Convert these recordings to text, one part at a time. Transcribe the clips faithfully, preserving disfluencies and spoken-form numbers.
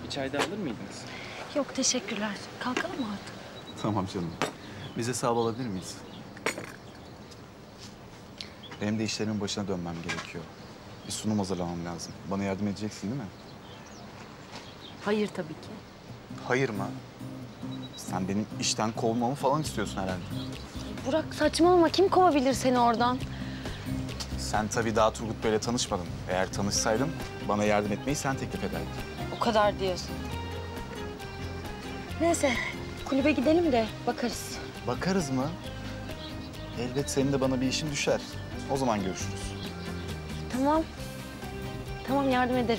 Bir çay daha alır mıydınız? Yok teşekkürler. Kalkalım mı artık? Tamam canım. Biz hesabı alabilir miyiz? Benim de işlerimin başına dönmem gerekiyor. Bir sunum hazırlamam lazım. Bana yardım edeceksin değil mi? Hayır tabii ki. Hayır mı? Sen benim işten kovmamı falan istiyorsun herhalde. Burak saçmalama. Kim kovabilir seni oradan? Sen tabii daha Turgut Bey'le tanışmadın. Eğer tanışsaydın bana yardım etmeyi sen teklif ederdin. O kadar diyorsun. Neyse kulübe gidelim de bakarız. Bakarız mı? Elbet senin de bana bir işin düşer. O zaman görüşürüz. Tamam. Tamam yardım ederim.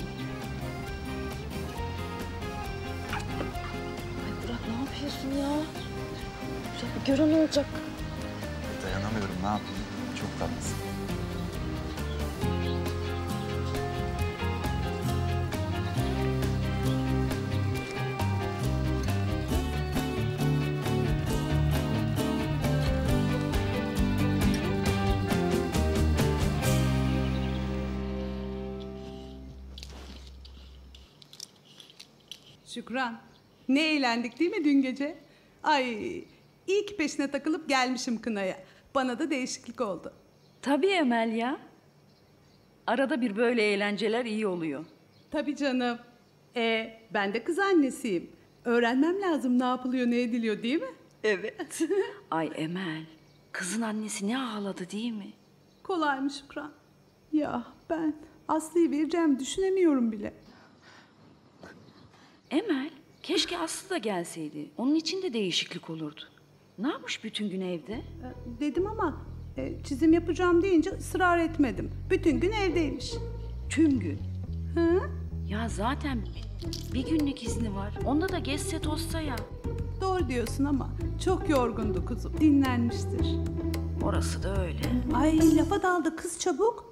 Ay Burak ne yapıyorsun ya? Ya bir gören olacak. Dayanamıyorum, ne yapayım? Çok tatlısın. Şükran, ne eğlendik değil mi dün gece? Ay, iyi ki peşine takılıp gelmişim kınaya. Bana da değişiklik oldu. Tabii Emel ya. Arada bir böyle eğlenceler iyi oluyor. Tabii canım. E, ben de kız annesiyim. Öğrenmem lazım ne yapılıyor, ne ediliyor değil mi? Evet. Ay Emel, kızın annesi ne ağladı değil mi? Kolaymış Şükran. Ya ben Aslı'yı vereceğim düşünemiyorum bile. Emel, keşke Aslı da gelseydi. Onun için de değişiklik olurdu. Ne yapmış bütün gün evde? E, dedim ama e, çizim yapacağım deyince ısrar etmedim. Bütün gün evdeymiş. Tüm gün. Hı? Ya zaten bir günlük izni var. Onda da gezse tozsa ya. Doğru diyorsun ama çok yorgundu kuzum. Dinlenmiştir. Orası da öyle. Ay lafa daldı kız çabuk.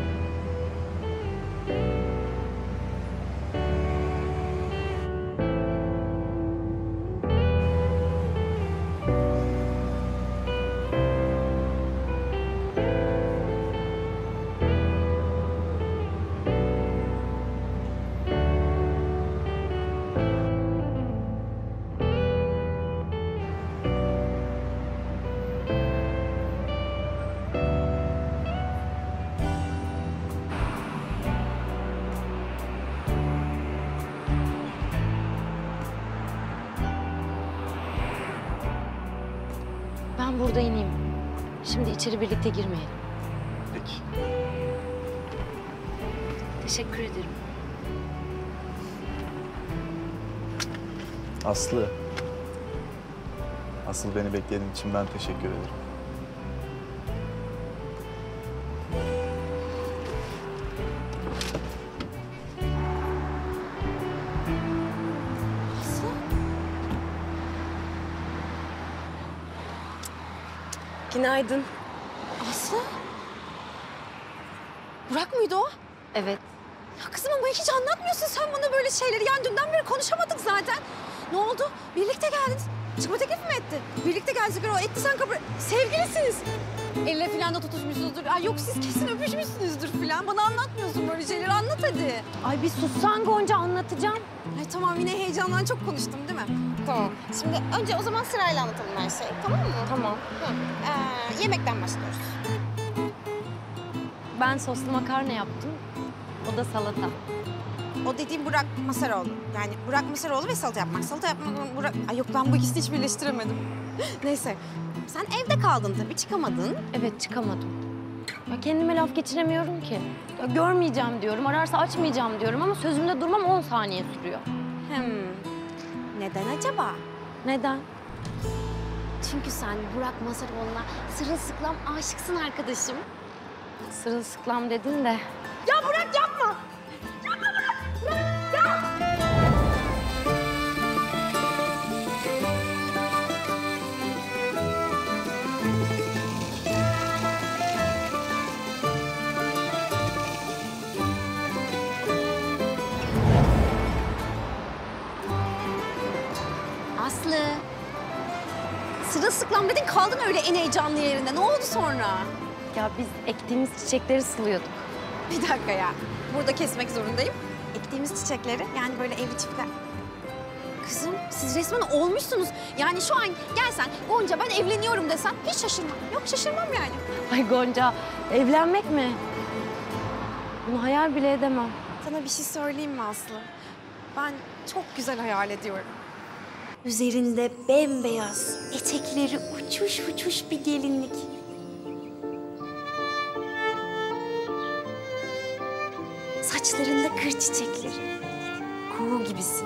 Ben burada ineyim. Şimdi içeri birlikte girmeyelim. Peki. Teşekkür ederim. Aslı. Asıl beni beklediğin için ben teşekkür ederim. Günaydın. Aslı? Burak mıydı o? Evet. Ya kızım ama hiç anlatmıyorsun sen bana böyle şeyleri. Yani dünden beri konuşamadık zaten. Ne oldu? Birlikte geldiniz. Çıkma teklif mi etti? Birlikte geldik o etti sen kabul... Sevgilisiniz. Elle falan da tutuşmuşsunuzdur. Ay yok siz kesin öpüşmüşsünüzdür falan. Bana anlatmıyorsun böyle şeyleri. Anlat hadi. Ay bir sussan Gonca anlatacağım. Ay tamam yine heyecandan çok konuştum değil mi? Tamam. Şimdi önce o zaman sırayla anlatalım her şeyi. Tamam mı? Tamam. Hı. Ee, yemekten başlıyoruz. Ben soslu makarna yaptım. O da salata. O dediğim Burak Masaroğlu. Yani Burak Masaroğlu ve salata yapmak. Salata yapmak Burak... Ay yok ben bu ikisini hiç birleştiremedim. Neyse. Sen evde kaldın tabii çıkamadın. Evet çıkamadım. Ya kendime laf geçiremiyorum ki. Ya görmeyeceğim diyorum, ararsa açmayacağım diyorum ama sözümde durmam on saniye sürüyor. Hmm. Neden acaba? Neden? Çünkü sen Burak Masaroğlu'na sırılsıklam aşıksın arkadaşım. Sırılsıklam dedin de. Ya Burak yapma! Yapma Burak! Burak ya! Aslı. Sırılsıklam dedin kaldın öyle en heyecanlı yerinde. Ne oldu sonra? Ya biz ektiğimiz çiçekleri sılıyorduk. Bir dakika ya. Burada kesmek zorundayım. diktiğimiz çiçekleri. Yani böyle evli çiftler. Kızım siz resmen olmuşsunuz. Yani şu an gelsen Gonca ben evleniyorum desen hiç şaşırmam. Yok şaşırmam yani. Ay Gonca, evlenmek mi? Bunu hayal bile edemem. Sana bir şey söyleyeyim mi Aslı? Ben çok güzel hayal ediyorum. Üzerinde bembeyaz, etekleri uçuş uçuş bir gelinlik. Saçlarında kır çiçekleri. Kuğu gibisin.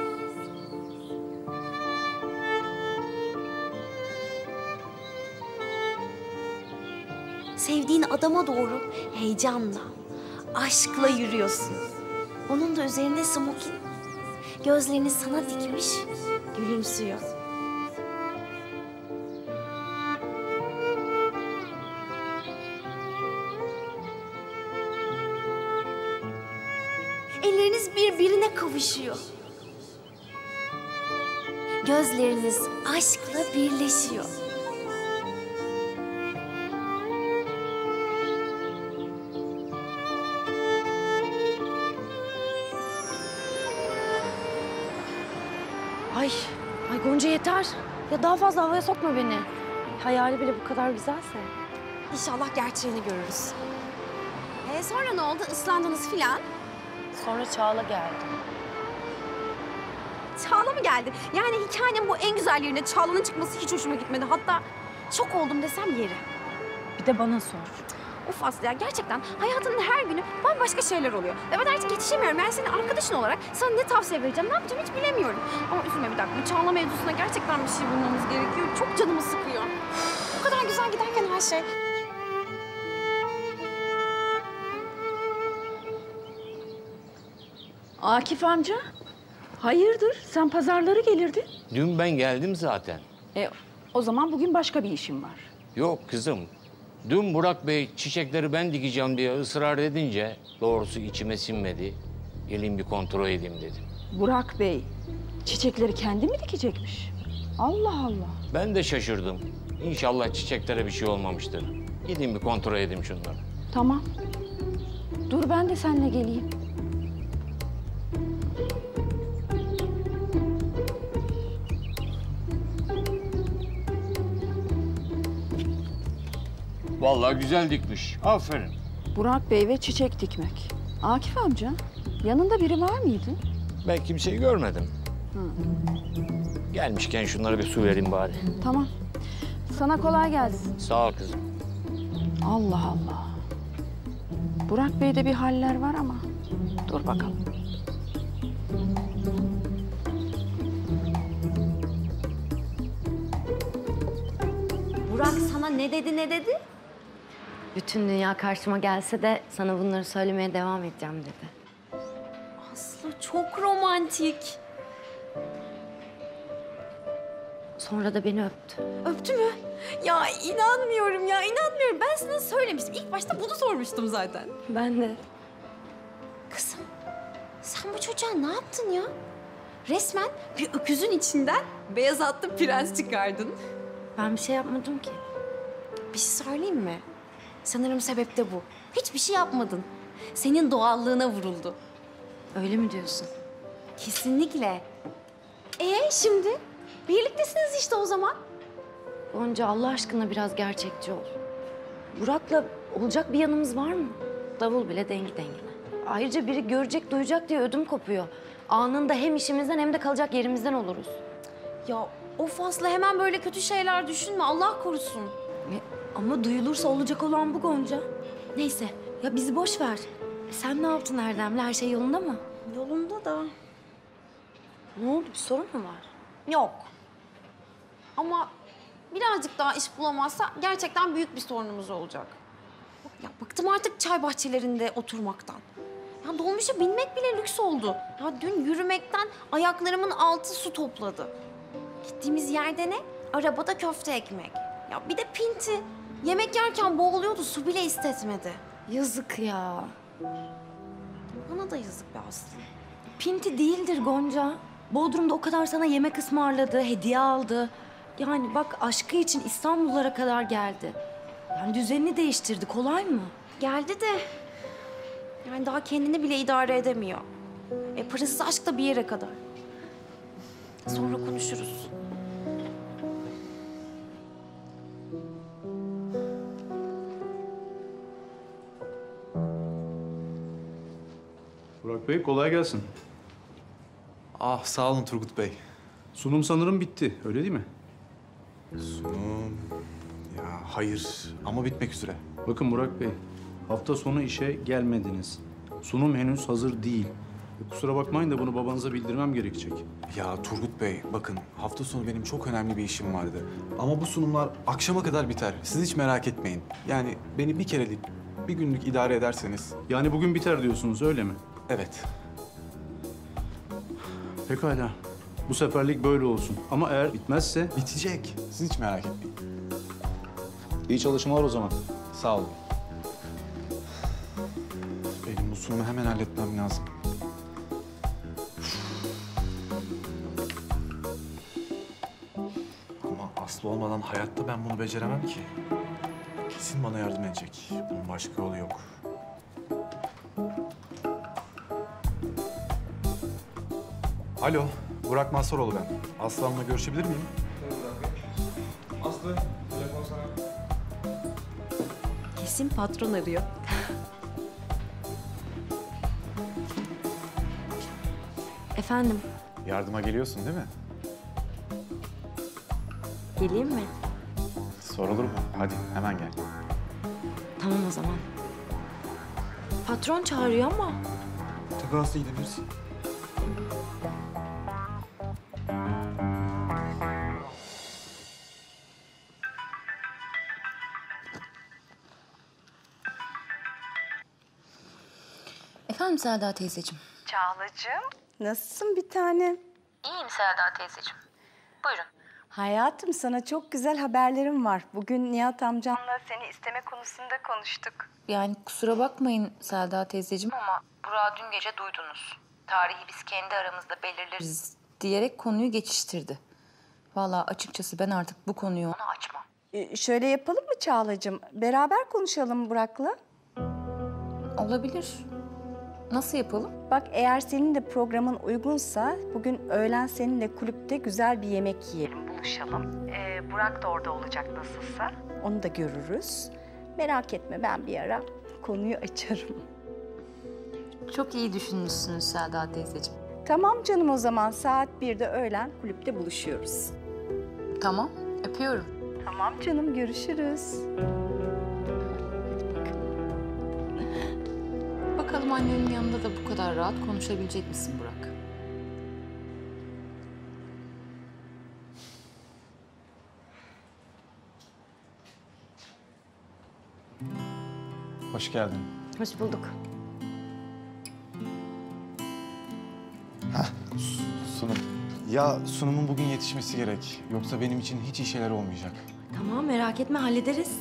Sevdiğin adama doğru heyecanla, aşkla yürüyorsun. Onun da üzerinde smokin. Gözlerini sana dikmiş, gülümsüyor. Elleriniz birbirine kavuşuyor. Gözleriniz aşkla birleşiyor. Ay, ay Gonca yeter. Ya daha fazla havaya sokma beni. Hayali bile bu kadar güzelse. İnşallah gerçeğini görürüz. Ee, sonra ne oldu? Islandınız filan. Sonra Çağla geldi. Çağla mı geldi? Yani hikayenin bu en güzel yerine Çağla'nın çıkması hiç hoşuma gitmedi. Hatta şok oldum desem yeri. Bir de bana sor. Of Aslı ya gerçekten hayatının her günü bambaşka şeyler oluyor. Ve ben artık yetişemiyorum. Yani senin arkadaşın olarak sana ne tavsiye vereceğim, ne yapacağım hiç bilemiyorum. Ama üzülme bir dakika. Bu Çağla mevzusuna gerçekten bir şey bulmamız gerekiyor. Çok canımı sıkıyor. Bu kadar güzel giderken her şey. Akif amca, hayırdır? Sen pazarları gelirdin. Dün ben geldim zaten. E, o zaman bugün başka bir işim var. Yok kızım. Dün Burak Bey çiçekleri ben dikeceğim diye ısrar edince doğrusu içime sinmedi. Gelin bir kontrol edeyim dedim. Burak Bey, çiçekleri kendi mi dikecekmiş? Allah Allah. Ben de şaşırdım. İnşallah çiçeklere bir şey olmamıştır. Gidin bir kontrol edeyim şunları. Tamam. Dur ben de seninle geleyim. Vallahi güzel dikmiş. Aferin. Burak Bey ve çiçek dikmek. Akif amca, yanında biri var mıydı? Ben kimseyi görmedim. Gelmişken şunlara bir su vereyim bari. Tamam. Sana kolay gelsin. Sağ ol kızım. Allah Allah. Burak Bey'de bir haller var ama. Dur bakalım. Burak sana ne dedi ne dedi? Bütün dünya karşıma gelse de sana bunları söylemeye devam edeceğim dedi. Aslı çok romantik. Sonra da beni öptü. Öptü mü? Ya inanmıyorum ya inanmıyorum. Ben sana söylemiştim. İlk başta bunu sormuştum zaten. Ben de. Kızım sen bu çocuğa ne yaptın ya? Resmen bir öküzün içinden beyaz atlı prens çıkardın. Ben bir şey yapmadım ki. Bir şey söyleyeyim mi? Sanırım sebep de bu. Hiçbir şey yapmadın. Senin doğallığına vuruldu. Öyle mi diyorsun? Kesinlikle. Ee şimdi? Birliktesiniz işte o zaman. Gonca Allah aşkına biraz gerçekçi ol. Burak'la olacak bir yanımız var mı? Davul bile dengi dengine. Ayrıca biri görecek, duyacak diye ödüm kopuyor. Anında hem işimizden hem de kalacak yerimizden oluruz. Ya of Aslı hemen böyle kötü şeyler düşünme. Allah korusun. E, ama duyulursa olacak olan bu Gonca. Neyse, ya bizi boş ver. E, sen ne yaptın Erdem'le? Her şey yolunda mı? Yolunda da. Ne oldu? Bir sorun mu var? Yok. Ama birazcık daha iş bulamazsa gerçekten büyük bir sorunumuz olacak. Ya bıktım artık çay bahçelerinde oturmaktan. Ya dolmuşa binmek bile lüks oldu. Ya dün yürümekten ayaklarımın altı su topladı. Gittiğimiz yerde ne? Arabada köfte ekmek. Ya bir de pinti. Yemek yerken boğuluyordu, su bile istetmedi. Yazık ya. Bana da yazık be Aslı. Pinti değildir Gonca. Bodrum'da o kadar sana yemek ısmarladı, hediye aldı. Yani bak aşkı için İstanbullara kadar geldi. Yani düzenini değiştirdi. Kolay mı? Geldi de yani daha kendini bile idare edemiyor. Parasız aşk da bir yere kadar. Sonra konuşuruz. Burak Bey kolay gelsin. Ah sağ olun Turgut Bey. Sunum sanırım bitti, öyle değil mi? Sunum... Ya hayır ama bitmek üzere. Bakın Burak Bey, hafta sonu işe gelmediniz. Sunum henüz hazır değil. E, kusura bakmayın da bunu babanıza bildirmem gerekecek. Ya Turgut Bey bakın hafta sonu benim çok önemli bir işim vardı. Ama bu sunumlar akşama kadar biter. Siz hiç merak etmeyin. Yani beni bir kerelik, bir günlük idare ederseniz... Yani bugün biter diyorsunuz, öyle mi? Evet. Pekala. Bu seferlik böyle olsun. Ama eğer bitmezse... Bitecek. Siz hiç merak etmeyin. İyi çalışmalar o zaman. Sağ olun. Benim bu sunumu hemen halletmem lazım. Ama Aslı olmadan hayatta ben bunu beceremem ki. Kesin bana yardım edecek. Bunun başka yolu yok. Alo, Burak Mazharoğlu ben. Aslı Hanım'la görüşebilir miyim? Aslı, telefon sana. Kesin patron arıyor. Efendim, Yardıma geliyorsun değil mi? geleyim mi? Sorulur mu? Hadi hemen gel. Tamam o zaman. Patron çağırıyor ama Tabii Aslı gidebilirsin. Efendim Selda teyzeciğim. Çağlacığım, nasılsın bir tane? İyiyim Selda teyzeciğim. Buyurun. Hayatım, sana çok güzel haberlerim var. Bugün Nihat amcamla seni isteme konusunda konuştuk. Yani kusura bakmayın Selda teyzeciğim ama Burak'ı dün gece duydunuz. Tarihi biz kendi aramızda belirleriz diyerek konuyu geçiştirdi. Vallahi açıkçası ben artık bu konuyu ona açmam. Ee, şöyle yapalım mı Çağlacığım? Beraber konuşalım Burak'la. Olabilir. Nasıl yapalım? Bak, eğer senin de programın uygunsa bugün öğlen seninle kulüpte güzel bir yemek yiyelim, buluşalım. Ee, Burak da orada olacak nasılsa. Onu da görürüz. Merak etme, ben bir ara konuyu açarım. Çok iyi düşünmüşsünüz Selda teyzeciğim. Tamam canım, o zaman saat birde öğlen kulüpte buluşuyoruz. Tamam, öpüyorum. Tamam canım, görüşürüz. Bakalım annenin yanında da bu kadar rahat konuşabilecek misin Burak? Hoş geldin. hoş bulduk. Sunum. Ya sunumun bugün yetişmesi gerek. Yoksa benim için hiç iyi şeyler olmayacak. Tamam, merak etme, hallederiz.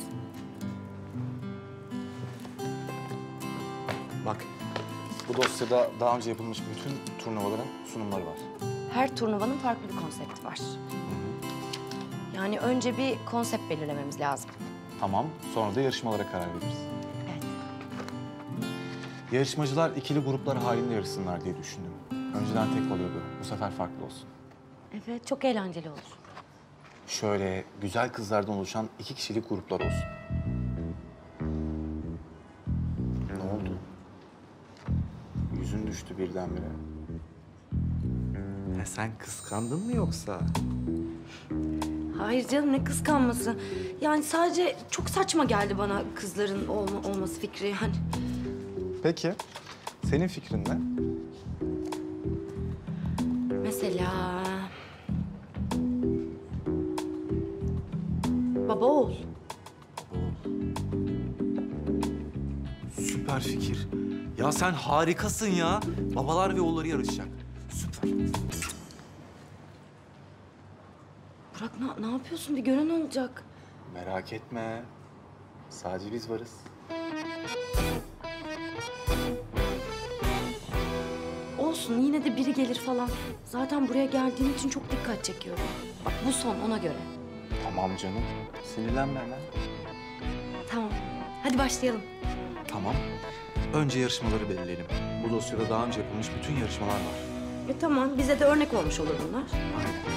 Bak, bu dosyada daha önce yapılmış bütün turnuvaların sunumları var. Her turnuvanın farklı bir konsepti var. Yani önce bir konsept belirlememiz lazım. Tamam, sonra da yarışmalara karar veririz. Evet. Yarışmacılar ikili gruplar halinde yarışsınlar diye düşündüm. Önceden tek oluyordu. Bu sefer farklı olsun. Evet, çok eğlenceli olur. Şöyle güzel kızlardan oluşan iki kişilik gruplar olsun. Ne oldu? Yüzün düştü birdenbire. Ya sen kıskandın mı yoksa? Hayır canım, ne kıskanması. Yani sadece çok saçma geldi bana kızların olma, olması fikri yani. Peki, senin fikrin ne? Mesela... Baba oğul. Süper fikir. Ya sen harikasın ya. Babalar ve oğulları yarışacak. Süper. Burak, ne, ne yapıyorsun? Bir gören olacak. Merak etme. Sadece biz varız. Olsun, yine de biri gelir falan. Zaten buraya geldiğin için çok dikkat çekiyorum. Bak, bu son, ona göre. Tamam canım. Sinirlenme hemen. Tamam, hadi başlayalım. Tamam. önce yarışmaları belirleyelim. Bu dosyada daha önce yapılmış bütün yarışmalar var. E tamam, bize de örnek olmuş olur bunlar. Aynen.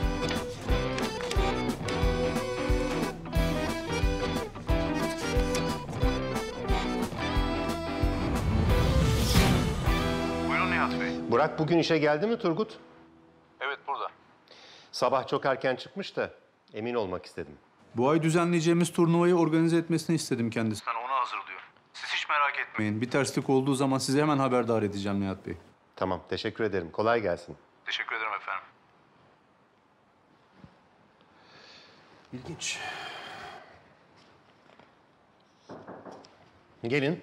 Burak bugün işe geldi mi Turgut? Evet, burada. Sabah çok erken çıkmış da emin olmak istedim. Bu ay düzenleyeceğimiz turnuvayı organize etmesini istedim kendisinden. Onu hazırlıyor. Siz hiç merak etmeyin. Bir terslik olduğu zaman sizi hemen haberdar edeceğim Nihat Bey. Tamam, teşekkür ederim. Kolay gelsin. Teşekkür ederim efendim. İlginç. Gelin.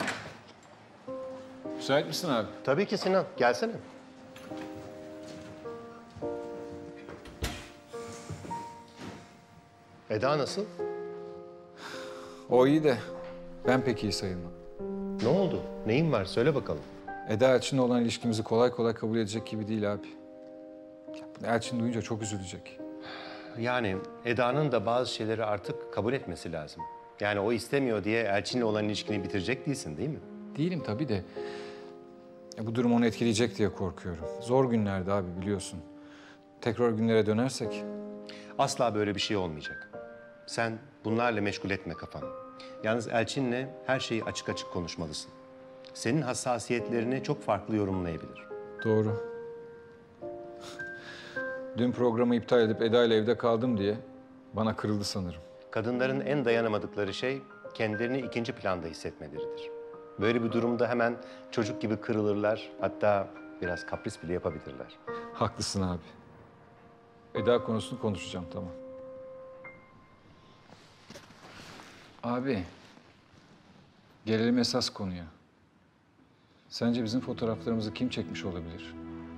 Müsait misin abi? Tabii ki Sinan, gelsene. Eda nasıl? O iyi de ben pek iyi sayılmam. Ne oldu? Neyin var? Söyle bakalım. Eda Elçin'le olan ilişkimizi kolay kolay kabul edecek gibi değil abi. Elçin duyunca çok üzülecek. Yani Eda'nın da bazı şeyleri artık kabul etmesi lazım. Yani o istemiyor diye Elçin'le olan ilişkini bitirecek değilsin değil mi? Değilim tabii de. Ya bu durum onu etkileyecek diye korkuyorum. Zor günlerdi abi biliyorsun. Tekrar günlere dönersek. Asla böyle bir şey olmayacak. Sen bunlarla meşgul etme kafanı. Yalnız Elçin'le her şeyi açık açık konuşmalısın. Senin hassasiyetlerini çok farklı yorumlayabilir. Doğru. Dün programı iptal edip Eda ile evde kaldım diye bana kırıldı sanırım. Kadınların en dayanamadıkları şey kendilerini ikinci planda hissetmeleridir. Böyle bir durumda hemen çocuk gibi kırılırlar, hatta biraz kapris bile yapabilirler. Haklısın abi. Eda konusunu konuşacağım, tamam. Abi, gelelim esas konuya. Sence bizim fotoğraflarımızı kim çekmiş olabilir?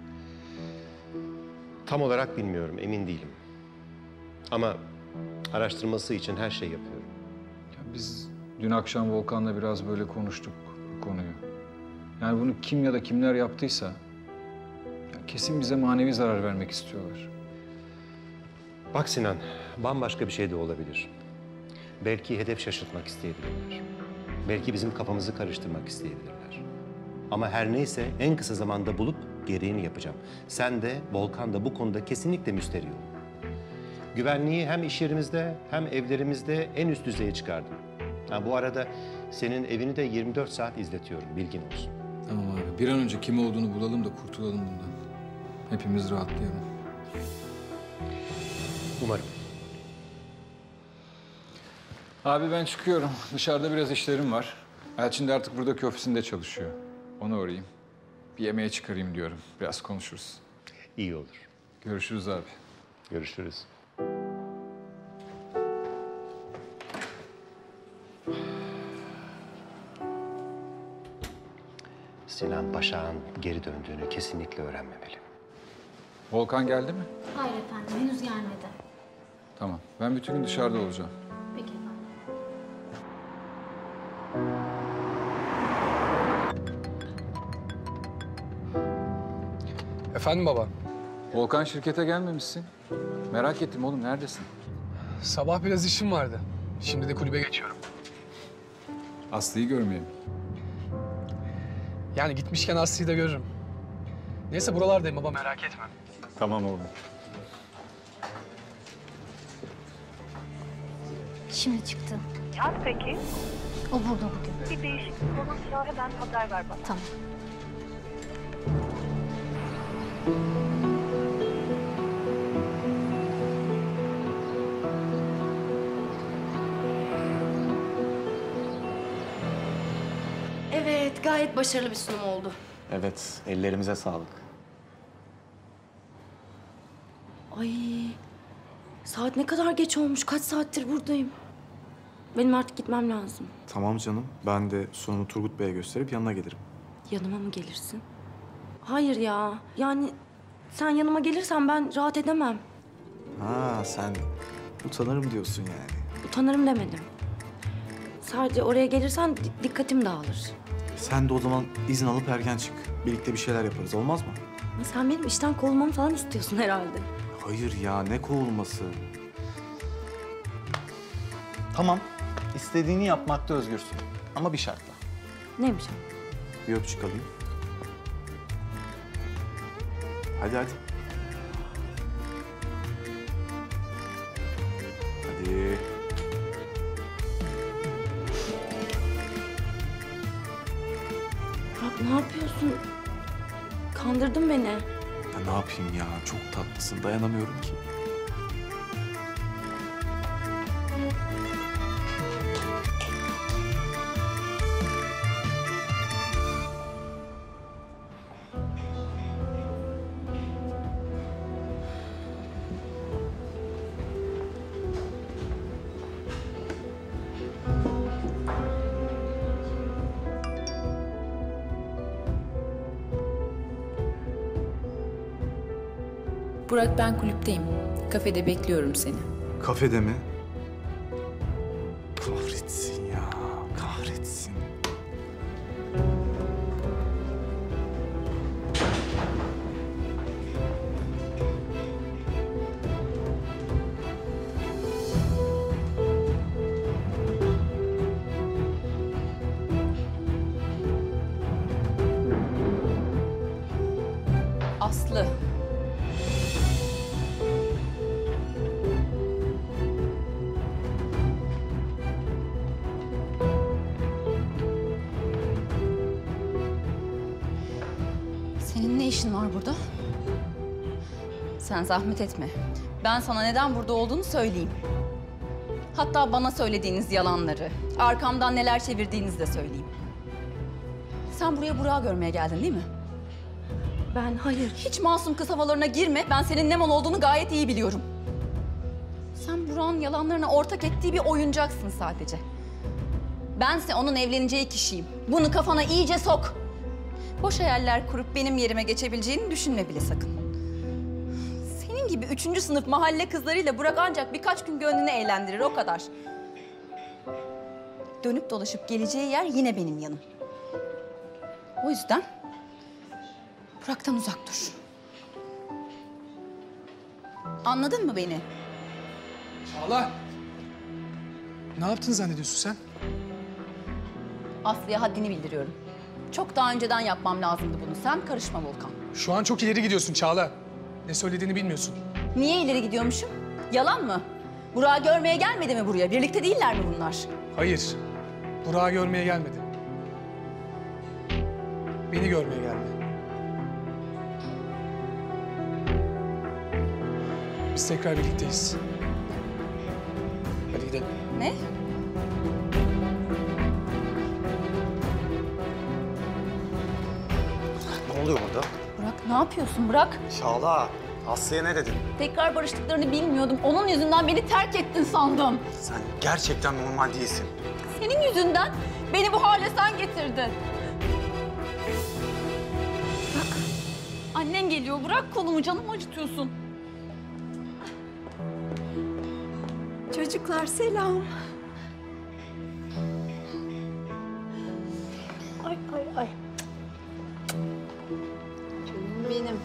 Tam olarak bilmiyorum, emin değilim. Ama araştırması için her şey yapıyorum. Ya biz dün akşam Volkan'la biraz böyle konuştuk bu konuyu. Yani bunu kim ya da kimler yaptıysa ya kesin bize manevi zarar vermek istiyorlar. Bak Sinan, bambaşka bir şey de olabilir. Belki hedef şaşırtmak isteyebilirler. Belki bizim kafamızı karıştırmak isteyebilirler. Ama her neyse en kısa zamanda bulup gereğini yapacağım. Sen de Volkan da bu konuda kesinlikle müsterih ol. Güvenliği hem iş yerimizde hem evlerimizde en üst düzeye çıkardım. Ha, bu arada senin evini de yirmi dört saat izletiyorum, bilgin olsun. Tamam abi, bir an önce kim olduğunu bulalım da kurtulalım bundan. Hepimiz rahatlayalım. Umarım. Abi ben çıkıyorum. Dışarıda biraz işlerim var. Elçin de artık buradaki ofisinde çalışıyor. Ona uğrayayım. Bir yemeğe çıkarayım diyorum. Biraz konuşuruz. İyi olur. Görüşürüz abi. Görüşürüz. Sinan Başak'ın geri döndüğünü kesinlikle öğrenmemeli. Volkan geldi mi? Hayır efendim, henüz gelmedi. Tamam. Ben bütün gün dışarıda olacağım. Peki efendim. Efendim baba? Volkan şirkete gelmemişsin. Merak ettim oğlum, neredesin? Sabah biraz işim vardı. Şimdi de kulübe geçiyorum. Aslı'yı görmeye mi? Yani gitmişken Aslı'yı da görürüm. Neyse buralardayım baba, merak etme. Tamam oğlum. Şimdi çıktı. Nihat peki? O burada bugün. Bir değişiklik olursa hemen haber ver bana. Tamam. Evet, gayet başarılı bir sunum oldu. Evet, ellerimize sağlık. Ay, saat ne kadar geç olmuş. Kaç saattir buradayım. Benim artık gitmem lazım. Tamam canım, ben de sunumu Turgut Bey'e gösterip yanına gelirim. Yanıma mı gelirsin? Hayır ya. Yani sen yanıma gelirsen ben rahat edemem. Ha, sen utanırım diyorsun yani. Utanırım demedim. Sadece oraya gelirsen di- dikkatim dağılır. Sen de o zaman izin alıp erken çık. Birlikte bir şeyler yaparız, olmaz mı? Ama sen benim işten kovulmamı falan istiyorsun herhalde. Hayır ya, ne kovulması? Tamam, istediğini yapmakta özgürsün. Ama bir şartla. Neymiş o? Bir öpücük alayım. Hadi hadi. Hadi. Burak ne yapıyorsun? Kandırdın beni. Ya ne yapayım ya? Çok tatlısın. Dayanamıyorum ki. Burak ben kulüpteyim. Kafede bekliyorum seni. Kafede mi? Kahretsin ya. Kahretsin. Aslı. Senin ne işin var burada? Sen zahmet etme. Ben sana neden burada olduğunu söyleyeyim. Hatta bana söylediğiniz yalanları, arkamdan neler çevirdiğinizi de söyleyeyim. Sen buraya Burak'ı görmeye geldin değil mi? Ben hayır. Hiç masum kız havalarına girme. Ben senin ne mal olduğunu gayet iyi biliyorum. Sen Burak'ın yalanlarına ortak ettiği bir oyuncaksın sadece. Bense onun evleneceği kişiyim. Bunu kafana iyice sok. Boş hayaller kurup benim yerime geçebileceğini düşünme bile sakın. Senin gibi üçüncü sınıf mahalle kızlarıyla Burak ancak birkaç gün gönlünü eğlendirir, o kadar. Dönüp dolaşıp geleceği yer yine benim yanım. O yüzden Burak'tan uzak dur. Anladın mı beni? Çağla! Ne yaptın zannediyorsun sen? Aslı'ya haddini bildiriyorum. Çok daha önceden yapmam lazımdı bunu. Sen karışma Volkan. Şu an çok ileri gidiyorsun Çağla. Ne söylediğini bilmiyorsun. Niye ileri gidiyormuşum? Yalan mı? Burak'ı görmeye gelmedi mi buraya? Birlikte değiller mi bunlar? Hayır. Burak'ı görmeye gelmedi. Beni görmeye geldi. Biz tekrar birlikteyiz. Hadi gidelim. Ne? Ne oluyor burada? Burak ne yapıyorsun Burak? Çağla, Aslı'ya ne dedin? Tekrar barıştıklarını bilmiyordum. Onun yüzünden beni terk ettin sandım. Sen gerçekten normal değilsin. Senin yüzünden beni bu hale sen getirdin. Bak, annen geliyor. Bırak kolumu, canımı acıtıyorsun. Çocuklar selam. Ay ay ay. Canım benim.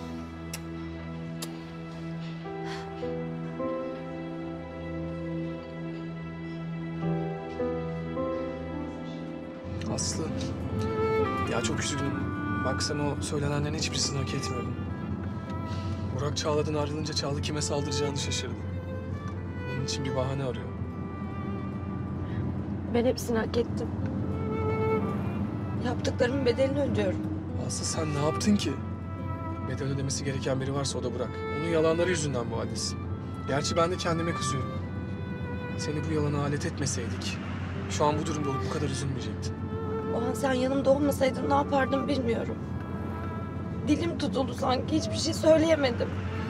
Aslı, ya çok üzgünüm. Bak sen o söylenenlerin hiçbirisini hak etmiyordun. Burak Çağla'dan ayrılınca Çağla kime saldıracağını şaşırdı. Bunun için bir bahane arıyor. Ben hepsini hak ettim. Yaptıklarımın bedelini ödüyorum. Aslı sen ne yaptın ki? Bedel ödemesi gereken biri varsa o da Burak. Onun yalanları yüzünden bu haldesin. Gerçi ben de kendime kızıyorum. Seni bu yalana alet etmeseydik, şu an bu durumda olup bu kadar üzülmeyecektin. O an sen yanımda olmasaydın ne yapardım bilmiyorum. Dilim tutuldu sanki, hiçbir şey söyleyemedim.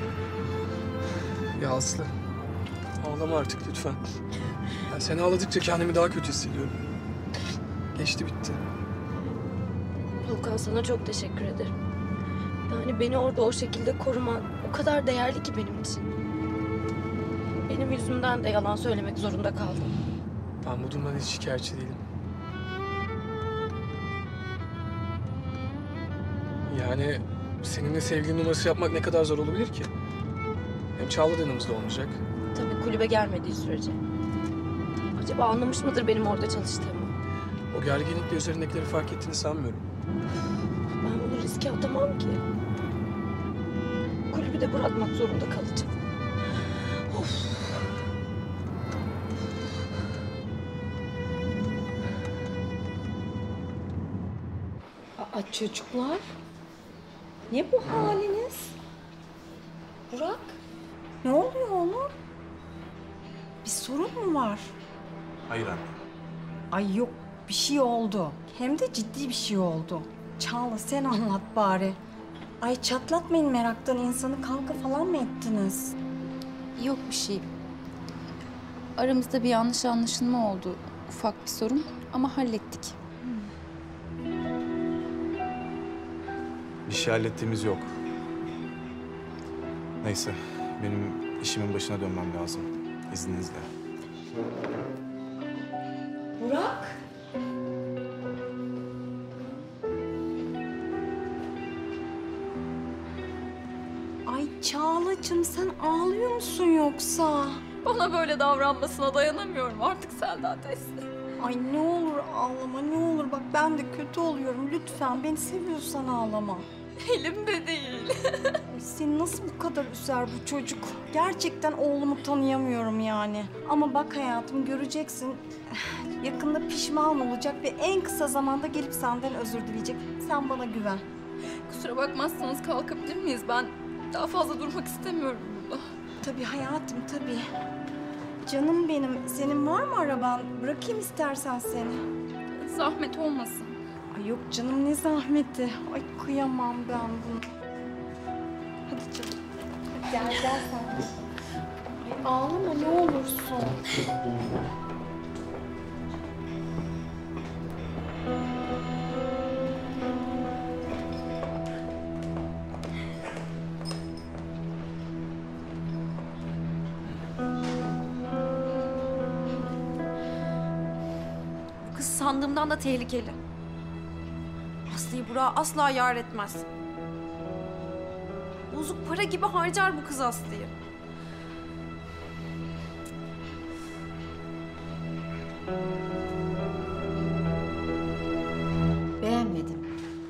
Ya Aslı, ağlama artık lütfen. Ya sen ağladıkça kendimi daha kötü hissediyorum. Geçti bitti. Volkan, sana çok teşekkür ederim. Yani beni orada o şekilde koruman o kadar değerli ki benim için. Benim yüzümden de yalan söylemek zorunda kaldım. Ben bu durumdan hiç şikayetçi değilim. Yani seninle sevgili numarası yapmak ne kadar zor olabilir ki? Hem Çağla da yanımızda olmayacak. Tabii kulübe gelmediği sürece. Acaba anlamış mıdır benim orada çalıştığımı? O gerginlikle üzerindekileri fark ettiğini sanmıyorum. Ben bunu riske atamam ki. Kulübü de bırakmak zorunda kalacağım. Of. Aa, çocuklar. Ne bu haliniz? Burak, ne oluyor oğlum? Bir sorun mu var? Hayır anne. Ay yok, bir şey oldu. Hem de ciddi bir şey oldu. Çağla sen anlat bari. Ay çatlatmayın meraktan insanı, kavga falan mı ettiniz? Yok bir şey. Aramızda bir yanlış anlaşılma oldu. Ufak bir sorun ama hallettik. Bir şey hallettiğimiz yok. Neyse, benim işimin başına dönmem lazım. İzninizle. Burak. Ay Çağla'cığım sen ağlıyor musun yoksa? Bana böyle davranmasına dayanamıyorum artık Selda teyze. Ay ne olur ağlama ne olur. Bak ben de kötü oluyorum. Lütfen beni seviyorsan ağlama. Elimde değil. Ay, seni nasıl bu kadar üzer bu çocuk? Gerçekten oğlumu tanıyamıyorum yani. Ama bak hayatım göreceksin. Yakında pişman olacak ve en kısa zamanda gelip senden özür dileyecek. Sen bana güven. Kusura bakmazsanız kalkabilir miyiz? Ben daha fazla durmak istemiyorum burada. Tabii hayatım tabii. Canım benim, senin var mı araban? Bırakayım istersen seni. Zahmet olmasın. Ay yok canım ne zahmeti. Ay kıyamam ben bunu. Hadi canım. Hadi gel gel sen. Ay ağlama ne olursun. Bu kız sandığımdan da tehlikeli. Aslı'yı Burak'a asla yar etmez. Bozuk para gibi harcar bu kız Aslı'yı. Beğenmedim.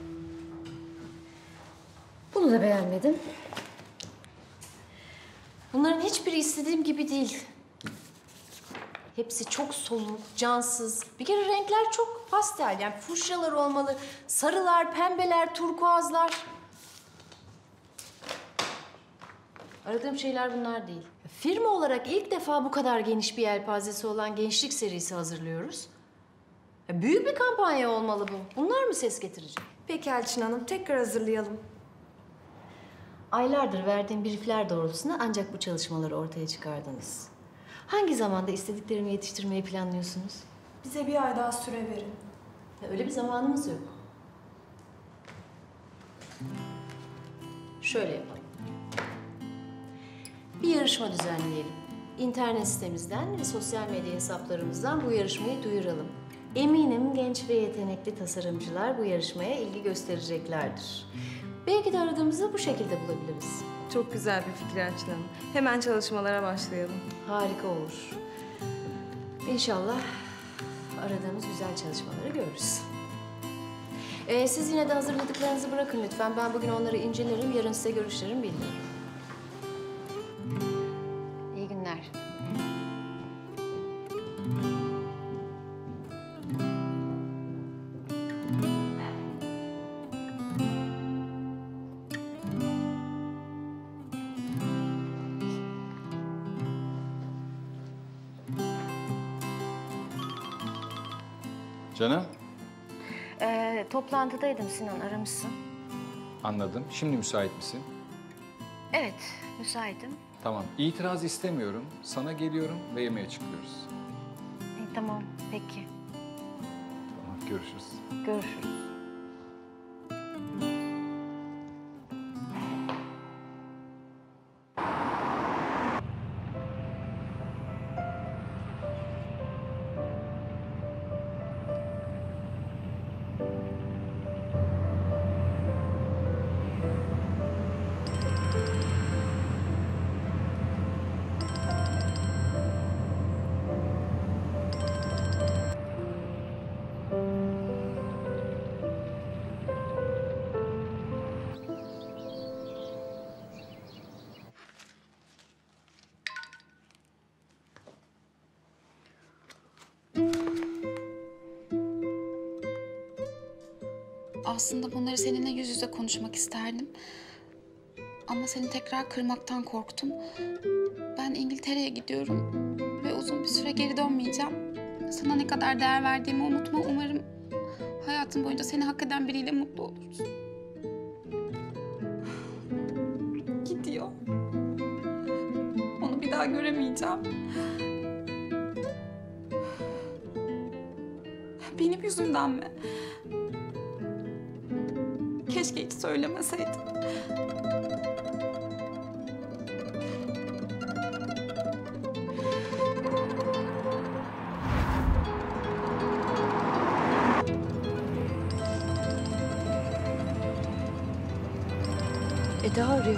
Bunu da beğenmedim. Bunların hiçbiri istediğim gibi değil. Hepsi çok soluk, cansız. Bir kere renkler çok pastel. Yani fuşyalar olmalı. Sarılar, pembeler, turkuazlar. Aradığım şeyler bunlar değil. Firma olarak ilk defa bu kadar geniş bir yelpazesi olan gençlik serisi hazırlıyoruz. Ya büyük bir kampanya olmalı bu. Bunlar mı ses getirecek? Peki Elçin Hanım, tekrar hazırlayalım. Aylardır verdiğim briefler doğrultusunda ancak bu çalışmaları ortaya çıkardınız. Hangi zamanda istediklerimi yetiştirmeyi planlıyorsunuz? Bize bir ay daha süre verin. Öyle bir zamanımız yok. Şöyle yapalım. Bir yarışma düzenleyelim. İnternet sitemizden ve sosyal medya hesaplarımızdan bu yarışmayı duyuralım. Eminim genç ve yetenekli tasarımcılar bu yarışmaya ilgi göstereceklerdir. Belki de aradığımızı bu şekilde bulabiliriz. Çok güzel bir fikir Elçin Hanım. Hemen çalışmalara başlayalım. Harika olur. İnşallah aradığımız güzel çalışmaları görürüz. Ee, siz yine de hazırladıklarınızı bırakın lütfen. Ben bugün onları incelerim, yarın size görüşlerimi bildiririm. İyi günler. Canım, Ee, toplantıdaydım Sinan, aramışsın. anladım. Şimdi müsait misin? Evet, müsaitim. Tamam. İtiraz istemiyorum. Sana geliyorum ve yemeğe çıkıyoruz. İyi, tamam, peki. Tamam, görüşürüz. Görüşürüz. Aslında bunları seninle yüz yüze konuşmak isterdim. Ama seni tekrar kırmaktan korktum. Ben İngiltere'ye gidiyorum ve uzun bir süre geri dönmeyeceğim. Sana ne kadar değer verdiğimi unutma. Umarım hayatın boyunca seni hak eden biriyle mutlu olursun. Gidiyor. Onu bir daha göremeyeceğim. Benim yüzümden mi? Keşke hiç söylemeseydin. Eda arıyor.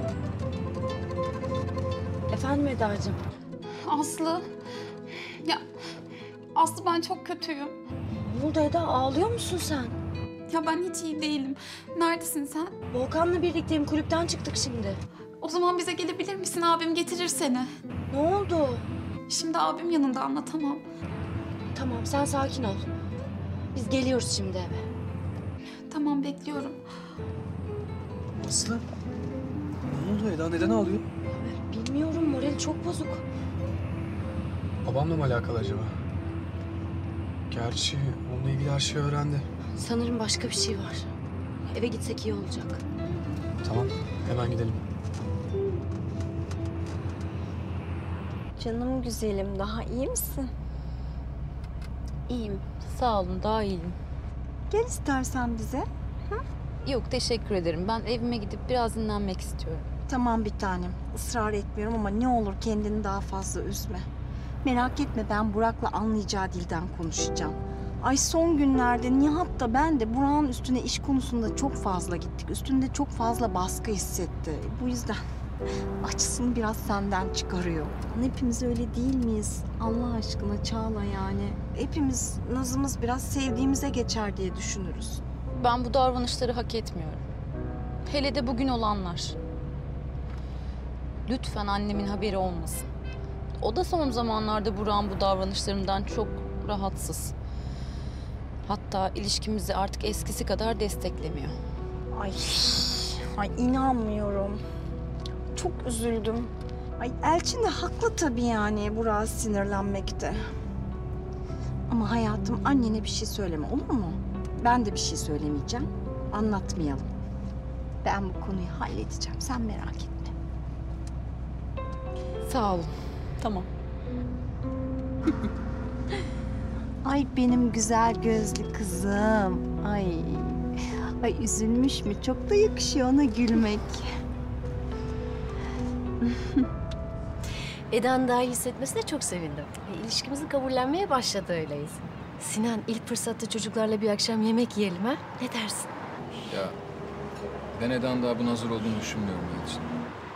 Efendim Eda'cığım? Aslı. Ya Aslı ben çok kötüyüm. Ne oldu Eda? Ağlıyor musun sen? Ya ben hiç iyi değilim. Neredesin sen? Volkan'la birlikteyim. Kulüpten çıktık şimdi. O zaman bize gelebilir misin? Abim getirir seni. Ne oldu? Şimdi abim yanında, anlatamam. Tamam, sen sakin ol. Biz geliyoruz şimdi eve. Tamam, bekliyorum. Aslı, ne oldu Eda? Neden ağlıyor? Bilmiyorum, morali çok bozuk. Babamla mı alakalı acaba? Gerçi onunla ilgili her şeyi öğrendi. Sanırım başka bir şey var. Eve gitsek iyi olacak. Tamam, hemen gidelim. Canım güzelim, daha iyi misin? İyiyim. Sağ olun, daha iyiyim. Gel istersen bize. Yok, teşekkür ederim. Ben evime gidip biraz dinlenmek istiyorum. Tamam bir tanem. Israr etmiyorum ama ne olur kendini daha fazla üzme. Merak etme, ben Burak'la anlayacağı dilden konuşacağım. Ay son günlerde Nihat da ben de Burak'ın üstüne iş konusunda çok fazla gittik. Üstünde çok fazla baskı hissetti. Bu yüzden açısını biraz senden çıkarıyor. Hepimiz öyle değil miyiz? Allah aşkına Çağla yani. Hepimiz nazımız biraz sevdiğimize geçer diye düşünürüz. Ben bu davranışları hak etmiyorum. Hele de bugün olanlar. Lütfen annemin haberi olmasın. O da son zamanlarda Burak'ın bu davranışlarından çok rahatsız. Hatta ilişkimizi artık eskisi kadar desteklemiyor. Ay, ay inanmıyorum. Çok üzüldüm. Ay Elçin de haklı tabii yani Burak'a sinirlenmekte. Ama hayatım annene bir şey söyleme olur mu? Ben de bir şey söylemeyeceğim. Anlatmayalım. Ben bu konuyu halledeceğim. Sen merak etme. Sağ olun. Tamam. Ay benim güzel gözlü kızım. Ay. Ay üzülmüş mü? Çok da yakışıyor ona gülmek. Eda'nın daha iyi hissetmesine çok sevindim. E, İlişkimizin kabullenmeye başladı öyleyiz. Sinan, ilk fırsatta çocuklarla bir akşam yemek yiyelim ha? Ne dersin? Ya ben Eda'nın daha buna hazır olduğunu düşünmüyorum benim için.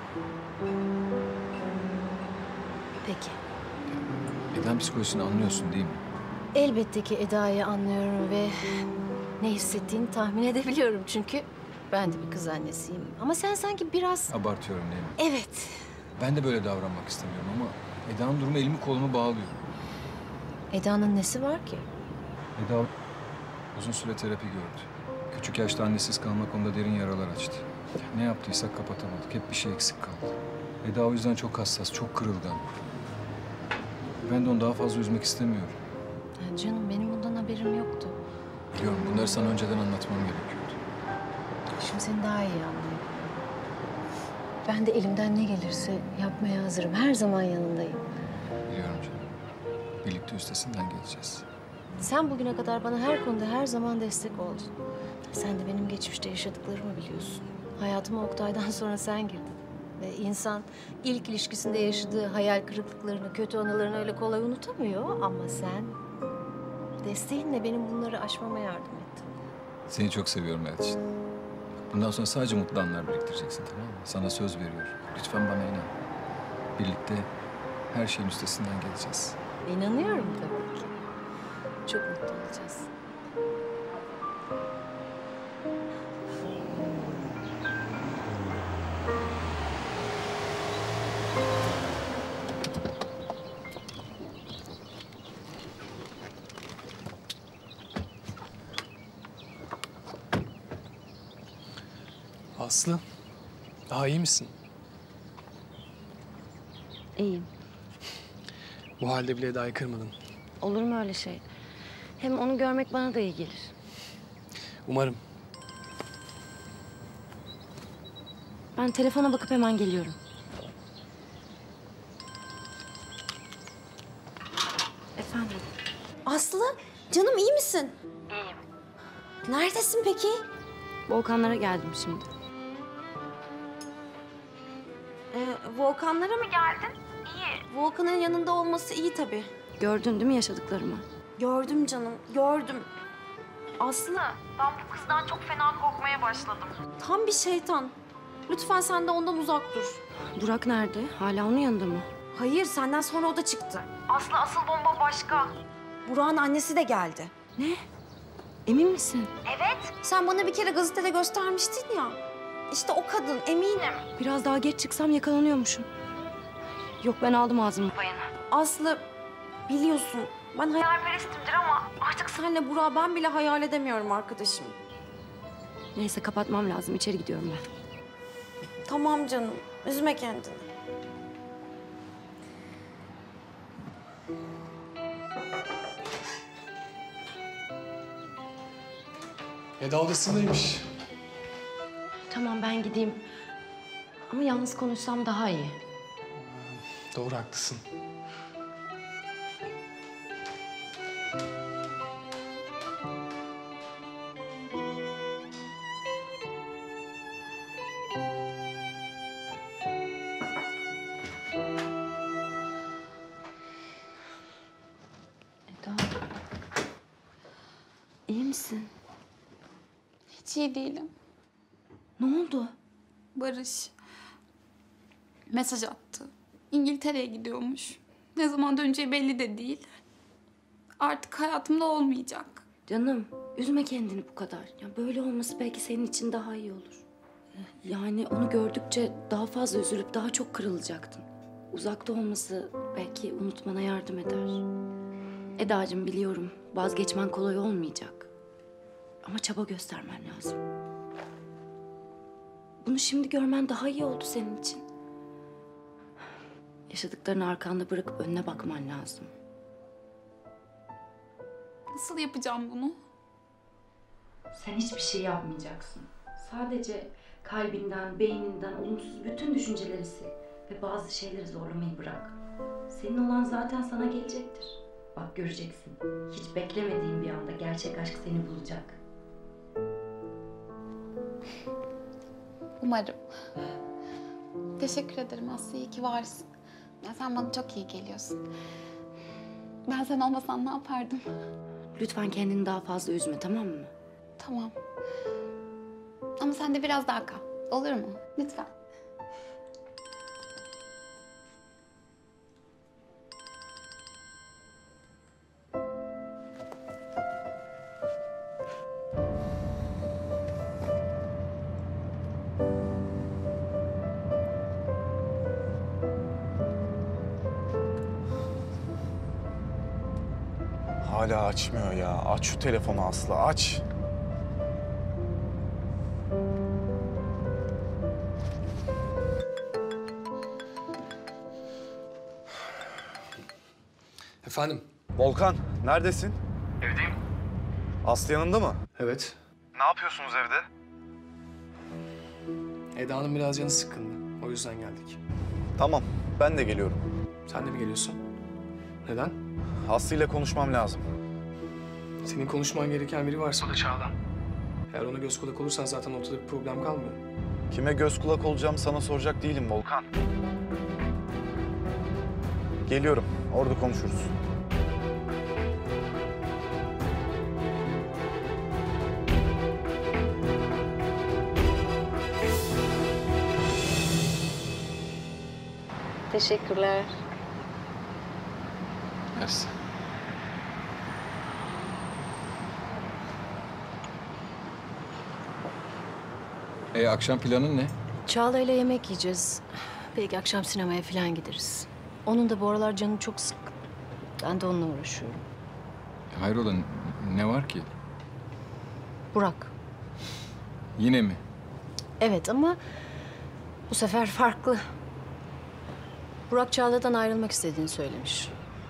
Peki. Eda'nın psikolojisini anlıyorsun değil mi? Elbette ki Eda'yı anlıyorum ve ne hissettiğini tahmin edebiliyorum çünkü ben de bir kız annesiyim. Ama sen sanki biraz... Abartıyorum değil mi? Evet. Ben de böyle davranmak istemiyorum ama Eda'nın durumu elimi kolumu bağlıyor. Eda'nın nesi var ki? Eda uzun süre terapi gördü. Küçük yaşta annesiz kalmak onda derin yaralar açtı. Ne yaptıysak kapatamadık. Hep bir şey eksik kaldı. Eda o yüzden çok hassas, çok kırılgan. Ben de onu daha fazla üzmek istemiyorum. Ya canım benim bundan haberim yoktu. Biliyorum bunları sana önceden anlatmam gerekiyordu. Şimdi seni daha iyi anlıyorum. Ben de elimden ne gelirse yapmaya hazırım. Her zaman yanındayım. Biliyorum canım. Birlikte üstesinden geleceğiz. Sen bugüne kadar bana her konuda her zaman destek oldun. Sen de benim geçmişte yaşadıklarımı biliyorsun. Hayatıma Oktay'dan sonra sen girdin. Ve insan ilk ilişkisinde yaşadığı hayal kırıklıklarını, kötü anılarını öyle kolay unutamıyor. Ama sen desteğinle benim bunları aşmama yardım ettin. Seni çok seviyorum Elçin. Bundan sonra sadece mutlu anlar biriktireceksin, tamam mı? Sana söz veriyorum. Lütfen bana inan. Birlikte her şeyin üstesinden geleceğiz. İnanıyorum tabii ki. Çok mutlu olacağız. Aslı, daha iyi misin? İyiyim. Bu halde bile Eda'yı kırmadın. Olur mu öyle şey? Hem onu görmek bana da iyi gelir. Umarım. Ben telefona bakıp hemen geliyorum. Efendim? Aslı, canım iyi misin? İyiyim. Neredesin peki? Volkanlara geldim şimdi. Ee, Volkanlara mı geldin? İyi. Volkan'ın yanında olması iyi tabii. Gördün değil mi yaşadıklarımı? Gördüm canım, gördüm. Aslı, ben bu kızdan çok fena korkmaya başladım. Tam bir şeytan. Lütfen sen de ondan uzak dur. Burak nerede? Hala onun yanında mı? Hayır, senden sonra o da çıktı. Aslı, asıl bomba başka. Burak'ın annesi de geldi. Ne? Emin misin? Evet. Sen bana bir kere gazetede göstermiştin ya. İşte o kadın, eminim. Biraz daha geç çıksam yakalanıyormuşum. Yok, ben aldım ağzımın payını. Aslı, biliyorsun ben hayalperestimdir ama artık seninle Burak'ı ben bile hayal edemiyorum arkadaşım. Neyse, kapatmam lazım. İçeri gidiyorum ben. Tamam canım, üzme kendini. Eda odasındaymış. Tamam, ben gideyim. Ama yalnız konuşsam daha iyi. Doğru, haklısın. Eda. İyi misin? Hiç iyi değilim. Ne oldu? Barış mesaj attı. İngiltere'ye gidiyormuş. Ne zaman döneceği belli de değil. Artık hayatımda olmayacak. Canım, üzme kendini bu kadar. Ya böyle olması belki senin için daha iyi olur. Yani onu gördükçe daha fazla üzülüp daha çok kırılacaktın. Uzakta olması belki unutmana yardım eder. Edacığım, biliyorum vazgeçmen kolay olmayacak. Ama çaba göstermen lazım. Bunu şimdi görmen daha iyi oldu senin için. Yaşadıklarını arkanda bırakıp önüne bakman lazım. Nasıl yapacağım bunu? Sen hiçbir şey yapmayacaksın. Sadece kalbinden, beyninden olumsuz bütün düşünceleri sil. Ve bazı şeyleri zorlamayı bırak. Senin olan zaten sana gelecektir. Bak, göreceksin. Hiç beklemediğin bir anda gerçek aşk seni bulacak. Umarım. Teşekkür ederim Aslı. İyi ki varsın. Ya sen bana çok iyi geliyorsun. Ben sen olmasan ne yapardım? Lütfen kendini daha fazla üzme, tamam mı? Tamam. Ama sen de biraz daha kal. Olur mu? Lütfen. Hala açmıyor ya. Aç şu telefonu Aslı, aç. Efendim? Volkan, neredesin? Evdeyim. Aslı yanında mı? Evet. Ne yapıyorsunuz evde? Eda'nın biraz canı sıkkındı. O yüzden geldik. Tamam, ben de geliyorum. Sen de mi geliyorsun? Neden? Aslı ile konuşmam lazım. Senin konuşman gereken biri varsa o da Çağla. Eğer ona göz kulak olursan zaten ortada bir problem kalmıyor. Kime göz kulak olacağım sana soracak değilim Volkan. Geliyorum, orada konuşuruz. Teşekkürler. Mersi. E akşam planın ne? Çağla ile yemek yiyeceğiz. Belki akşam sinemaya falan gideriz. Onun da bu aralar canı çok sıkkın. Ben de onunla uğraşıyorum. Hayrola, ne var ki? Burak. Yine mi? Evet ama bu sefer farklı. Burak Çağla'dan ayrılmak istediğini söylemiş.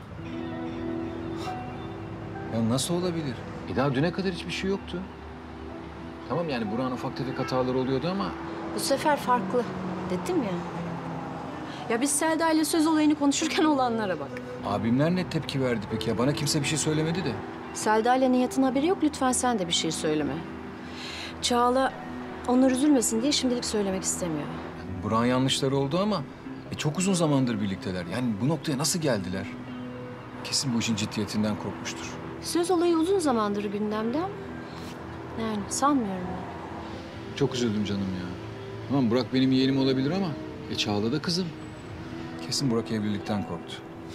Ya nasıl olabilir? E daha düne kadar hiçbir şey yoktu. Tamam yani Burak'ın ufak tefek hataları oluyordu ama... Bu sefer farklı. Dedim ya. Ya biz Selda ile söz olayını konuşurken olanlara bak. Abimler ne tepki verdi peki ya? Bana kimse bir şey söylemedi de. Selda ile Nihat'ın haberi yok. Lütfen sen de bir şey söyleme. Çağla onlar üzülmesin diye şimdilik söylemek istemiyor. Burak'ın yanlışları oldu ama e, çok uzun zamandır birlikteler. Yani bu noktaya nasıl geldiler? Kesin bu işin ciddiyetinden korkmuştur. Söz olayı uzun zamandır gündemde ama yani sanmıyorum ben. Çok üzüldüm canım ya. Tamam Burak benim yeğenim olabilir ama e, Çağla da kızım. Kesin Burak evlilikten korktu.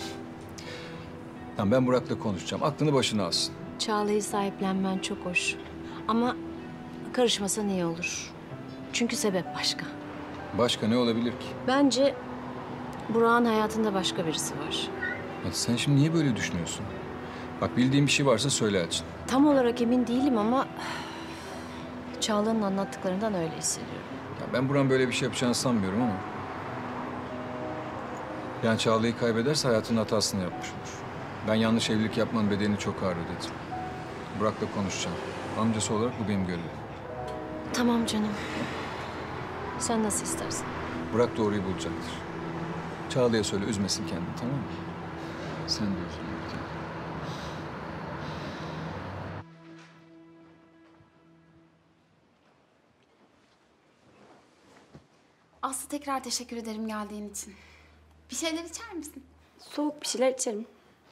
Tamam ben Burak'la konuşacağım. Aklını başına alsın. Çağla'yı sahiplenmen çok hoş. Ama karışmasan iyi olur. Çünkü sebep başka. Başka ne olabilir ki? Bence Burak'ın hayatında başka birisi var. Ya sen şimdi niye böyle düşünüyorsun? Bak bildiğin bir şey varsa söyle Elçin. Tam olarak emin değilim ama Çağla'nın anlattıklarından öyle hissediyorum. Ya ben Burak'ın böyle bir şey yapacağını sanmıyorum ama... Yani Çağla'yı kaybederse hayatının hatasını yapmış olur. Ben yanlış evlilik yapmanın bedelini çok ağır ödedim. Burak'la konuşacağım. Amcası olarak bu benim görevim. Tamam canım. Sen nasıl istersen. Burak doğruyu bulacaktır. Çağla'ya söyle üzmesin kendini, tamam mı? Sen de üzülme. Aslı tekrar teşekkür ederim geldiğin için. Bir şeyler içer misin? Soğuk bir şeyler içerim.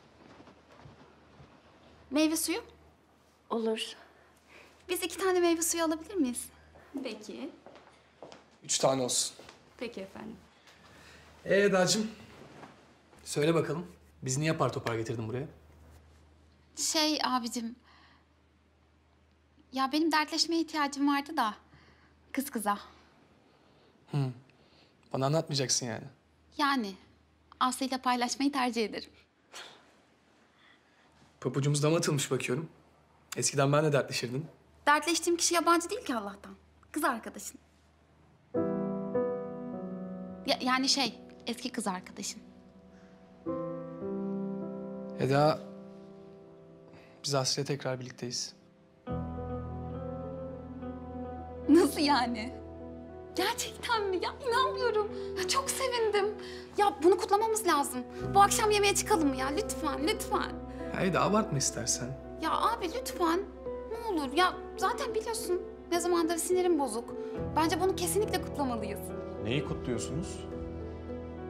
Meyve suyu? Olur. Biz iki tane meyve suyu alabilir miyiz? Peki. Üç tane olsun. Peki efendim. Ee Eda'cığım, söyle bakalım. Bizi niye apar topar getirdin buraya? Şey abicim... Ya benim dertleşmeye ihtiyacım vardı da. Kız kıza. Hı. Bana anlatmayacaksın yani. Yani Aslı'yla paylaşmayı tercih ederim. Papucumuz dama atılmış bakıyorum. Eskiden ben de dertleşirdim. Dertleştiğim kişi yabancı değil ki Allah'tan. Kız arkadaşın. Ya, yani şey, eski kız arkadaşın. Eda, biz Aslı'yla tekrar birlikteyiz. Nasıl yani? Gerçekten mi? Ya inanmıyorum. Ya çok sevindim. Ya bunu kutlamamız lazım. Bu akşam yemeğe çıkalım mı ya? Lütfen, lütfen. Ya Eda abartma istersen. Ya abi lütfen. Ne olur. Ya zaten biliyorsun ne zamandır sinirim bozuk. Bence bunu kesinlikle kutlamalıyız. Neyi kutluyorsunuz?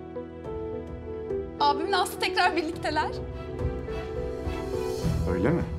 Abimle Aslı tekrar birlikteler. Öyle mi?